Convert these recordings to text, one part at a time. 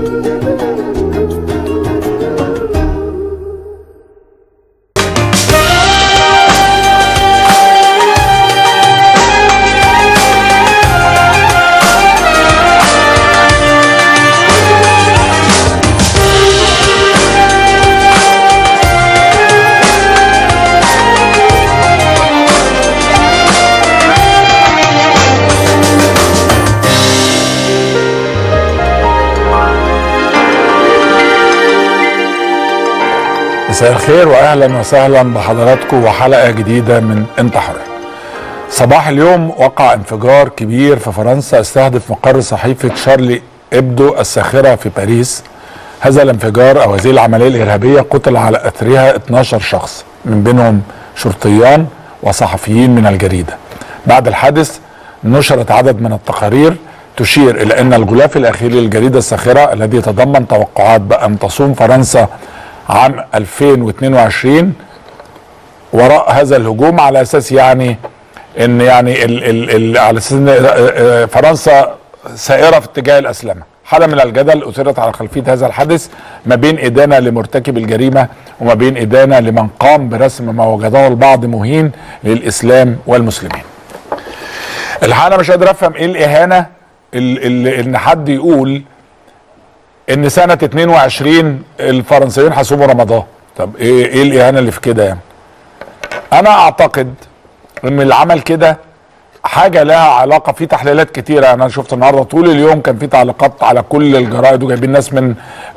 مساء الخير واهلا وسهلا بحضراتكم وحلقه جديده من انت حر. صباح اليوم وقع انفجار كبير في فرنسا استهدف مقر صحيفه شارلي ابدو الساخره في باريس. هذا الانفجار او هذه العمليه الارهابيه قتل على اثرها 12 شخص من بينهم شرطيان وصحفيين من الجريده. بعد الحادث نشرت عدد من التقارير تشير الى ان الغلاف الاخير للجريده الساخره الذي يتضمن توقعات بان تصوم فرنسا عام 2022 وراء هذا الهجوم، على اساس يعني ان على اساس ان فرنسا سائره في اتجاه الاسلمه. حاله من الجدل اثيرت على خلفيه هذا الحدث ما بين ادانه لمرتكب الجريمه وما بين ادانه لمن قام برسم ما وجده البعض مهين للاسلام والمسلمين. الحقيقه انا مش قادر افهم ايه الاهانه ان حد يقول ان سنة 22 الفرنسيين هيصوموا رمضان. طب ايه الاهانة اللي في كده يعني؟ انا اعتقد ان اللي عمل كده حاجة لها علاقة في تحليلات كتيرة. انا شفت النهاردة طول اليوم كان في تعليقات على كل الجرائد وجايبين ناس من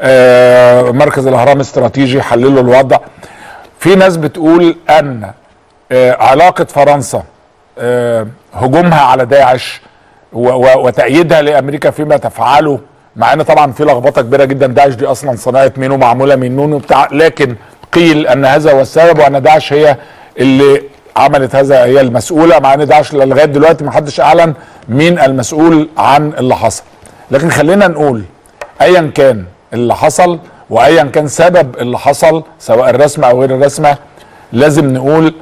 مركز الاهرام الاستراتيجي يحللوا الوضع. في ناس بتقول ان علاقة فرنسا هجومها على داعش وتأييدها لامريكا فيما تفعله، مع ان طبعا في لخبطه كبيره جدا، داعش دي اصلا صناعه مين ومعموله من نون وبتاع، لكن قيل ان هذا هو السبب وان داعش هي اللي عملت هذا، هي المسؤوله، مع ان داعش لغايه دلوقتي ما حدش اعلن مين المسؤول عن اللي حصل. لكن خلينا نقول ايا كان اللي حصل وايا كان سبب اللي حصل سواء الرسمه او غير الرسمه، لازم نقول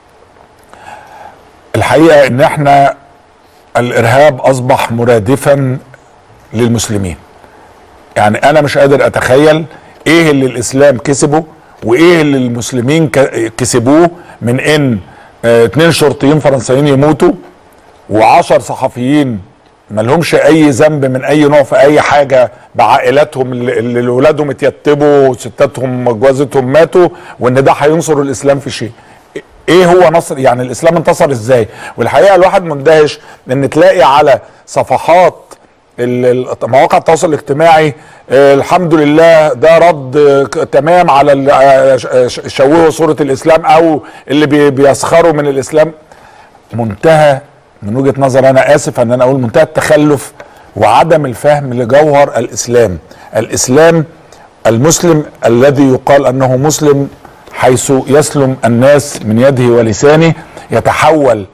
الحقيقه ان احنا الارهاب اصبح مرادفا للمسلمين. يعني انا مش قادر اتخيل ايه اللي الاسلام كسبه وايه اللي المسلمين كسبوه من ان 2 شرطيين فرنسيين يموتوا و10 صحفيين ما لهمش اي ذنب من اي نوع في اي حاجه بعائلاتهم اللي ولادهم اتيتموا وستاتهم جوازتهم ماتوا، وان ده هينصر الاسلام في شيء. ايه هو نصر؟ يعني الاسلام انتصر ازاي؟ والحقيقه الواحد مندهش ان تلاقي على صفحات مواقع التواصل الاجتماعي الحمد لله ده رد تمام على شوهوا صورة الاسلام او اللي بيسخروا من الاسلام. منتهى من وجهة نظر، انا اسف ان انا اقول، منتهى التخلف وعدم الفهم لجوهر الاسلام. الاسلام المسلم الذي يقال انه مسلم حيث يسلم الناس من يده ولسانه يتحول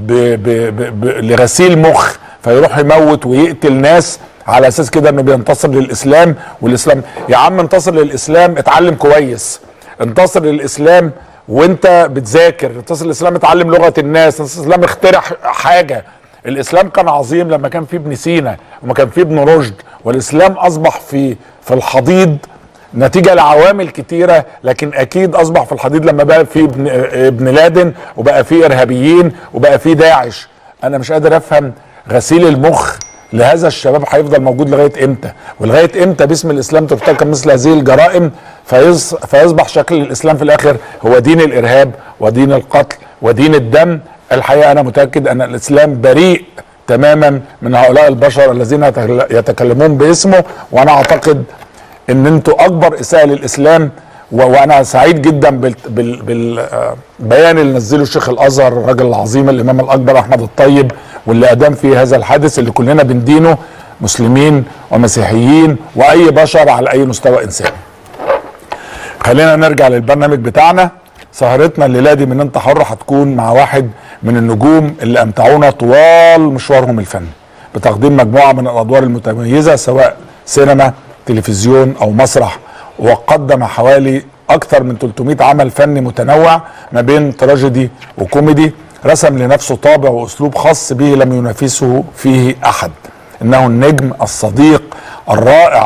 لغسيل مخ فيروح يموت ويقتل ناس على اساس كده انه بينتصر للاسلام. والاسلام يا عم انتصر للاسلام، اتعلم كويس، انتصر للاسلام وانت بتذاكر، انتصر للاسلام اتعلم لغه الناس، انتصر للاسلام اخترع حاجه. الاسلام كان عظيم لما كان فيه ابن سينا وما كان فيه ابن رشد، والاسلام اصبح في الحضيض نتيجه لعوامل كتيره، لكن اكيد اصبح في الحضيض لما بقى فيه ابن لادن وبقى فيه ارهابيين وبقى فيه داعش. انا مش قادر افهم غسيل المخ لهذا الشباب هيفضل موجود لغايه امتى؟ ولغايه امتى باسم الاسلام ترتكب مثل هذه الجرائم فيصبح شكل الاسلام في الاخر هو دين الارهاب ودين القتل ودين الدم؟ الحقيقه انا متاكد ان الاسلام بريء تماما من هؤلاء البشر الذين يتكلمون باسمه، وانا اعتقد ان انتوا اكبر اساءه للاسلام. وانا سعيد جدا بالبيان اللي نزله الشيخ الازهر الراجل العظيم الامام الاكبر احمد الطيب، واللي ادان فيه هذا الحادث اللي كلنا بندينه مسلمين ومسيحيين واي بشر على اي مستوى انساني. خلينا نرجع للبرنامج بتاعنا. سهرتنا الليله دي من انت حر هتكون مع واحد من النجوم اللي امتعونا طوال مشوارهم الفني بتقديم مجموعه من الادوار المتميزه سواء سينما، تلفزيون او مسرح، وقدم حوالي اكثر من 300 عمل فني متنوع ما بين تراجيدي وكوميدي. رسم لنفسه طابع واسلوب خاص به لم ينافسه فيه احد. انه النجم الصديق الرائع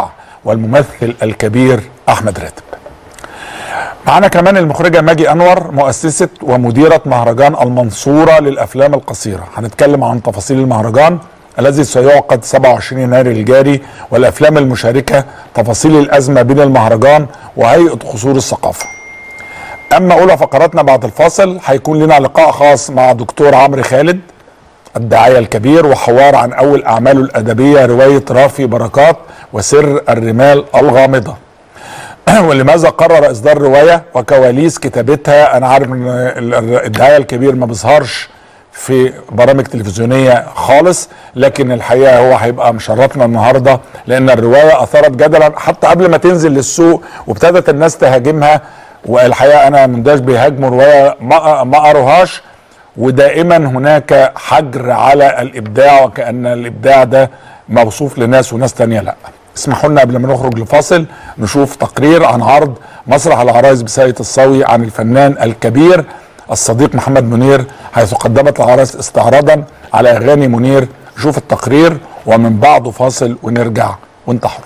والممثل الكبير أحمد راتب. معنا كمان المخرجة ماجي أنور، مؤسسة ومديرة مهرجان المنصورة للأفلام القصيرة. هنتكلم عن تفاصيل المهرجان الذي سيعقد 27 يناير الجاري والأفلام المشاركة، تفاصيل الأزمة بين المهرجان وهيئة قصور الثقافة. أما أولى فقراتنا بعد الفاصل هيكون لنا لقاء خاص مع دكتور عمرو خالد الداعية الكبير، وحوار عن أول أعماله الأدبية رواية رافي بركات وسر الرمال الغامضة، ولماذا قرر إصدار رواية وكواليس كتابتها. أنا عارف إن الداعية الكبير ما بيظهرش في برامج تلفزيونية خالص، لكن الحقيقة هو هيبقى مشرفنا النهاردة لأن الرواية أثارت جدلا حتى قبل ما تنزل للسوق، وابتدت الناس تهاجمها. والحقيقة أنا مندهش بيهاجموا رواية ما قروهاش، ودائما هناك حجر على الإبداع وكأن الإبداع ده موصوف لناس وناس تانية لا. اسمحوا لنا قبل ما نخرج لفاصل نشوف تقرير عن عرض مسرح العرايس بساقية الصاوي عن الفنان الكبير الصديق محمد منير، حيث قدمت العرايس استعراضا على أغاني منير. نشوف التقرير ومن بعده فاصل ونرجع وانت حر.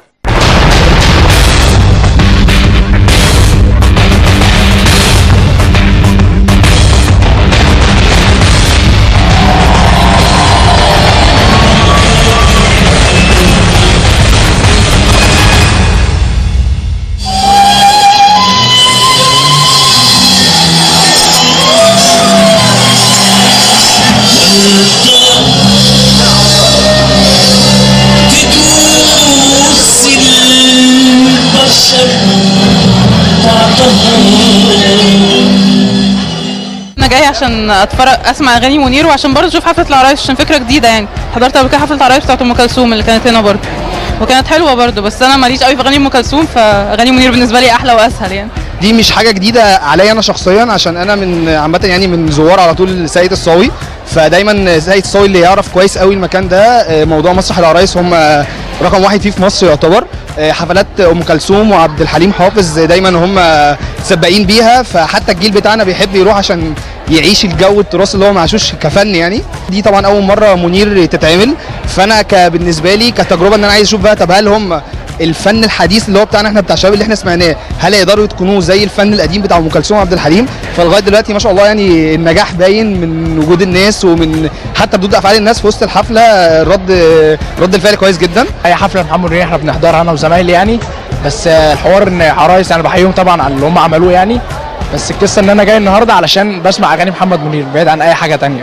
انا جاي عشان اتفرج اسمع اغاني منير، وعشان برضه اشوف حفله العرايس عشان فكره جديده. يعني حضرت قبل كده حفله العرايس بتاعت ام كلثوم اللي كانت هنا برضه وكانت حلوه برضه، بس انا ماليش قوي في اغاني ام كلثوم، فاغاني منير بالنسبه لي احلى واسهل. يعني دي مش حاجه جديده عليا انا شخصيا، عشان انا من عامه يعني من زوار على طول ساقية الصاوي، فدايما ساقية الصاوي اللي يعرف كويس قوي المكان ده. موضوع مسرح العرايس هم رقم واحد فيه في مصر يعتبر. حفلات ام كلثوم وعبد الحليم حافظ دايما هم سباقين بيها، فحتى الجيل بتاعنا بيحب يروح عشان يعيش الجو التراث اللي هو ما عاشوش كفن. يعني دي طبعا اول مره منير تتعمل، فانا بالنسبه لي كتجربه ان انا عايز اشوف بقى طب هل هم الفن الحديث اللي هو بتاعنا احنا بتاع الشباب اللي احنا سمعناه هل يقدروا يتقنوه زي الفن القديم بتاع ام كلثوم وعبد الحليم. فلغايه دلوقتي ما شاء الله يعني النجاح باين من وجود الناس ومن حتى ردود افعال الناس في وسط الحفله. رد الفعل كويس جدا. اي حفله محمد منير احنا بنحضرها انا وزمايلي يعني، بس الحوار ان عرايس انا بحييهم طبعا على اللي هم عملوه يعني، بس القصه ان انا جاي النهارده علشان بسمع اغاني محمد منير بعيد عن اي حاجه تانية.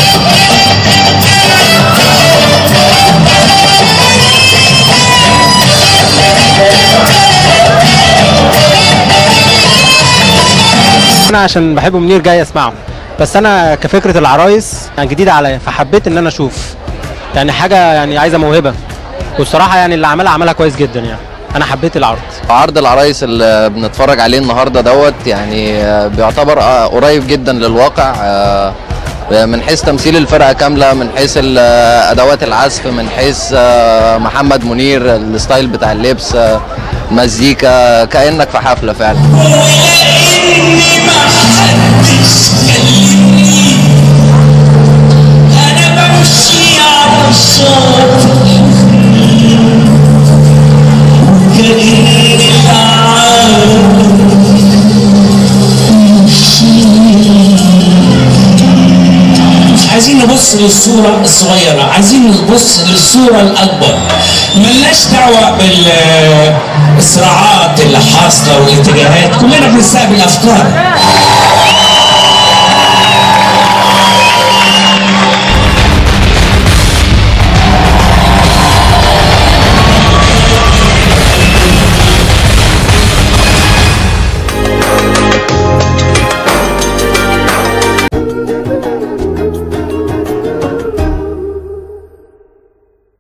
انا عشان بحب منير جاي اسمعه، بس انا كفكره العرايس يعني جديده عليا، فحبيت ان انا اشوف يعني حاجه يعني عايزه موهبه، والصراحه يعني اللي عملها كويس جدا. يعني انا حبيت العرض. عرض العرايس اللي بنتفرج عليه النهارده دوت يعني بيعتبر قريب جدا للواقع، من حيث تمثيل الفرقه كامله، من حيث ادوات العزف، من حيث محمد منير الستايل بتاع اللبس، مزيكا، كانك في حفله فعلا. عايزين نبص للصورة الصغيرة، عايزين نبص للصورة الأكبر. ملناش دعوة بالصراعات اللي حاصلة والاتجاهات، كلنا بنستقبل أفكار.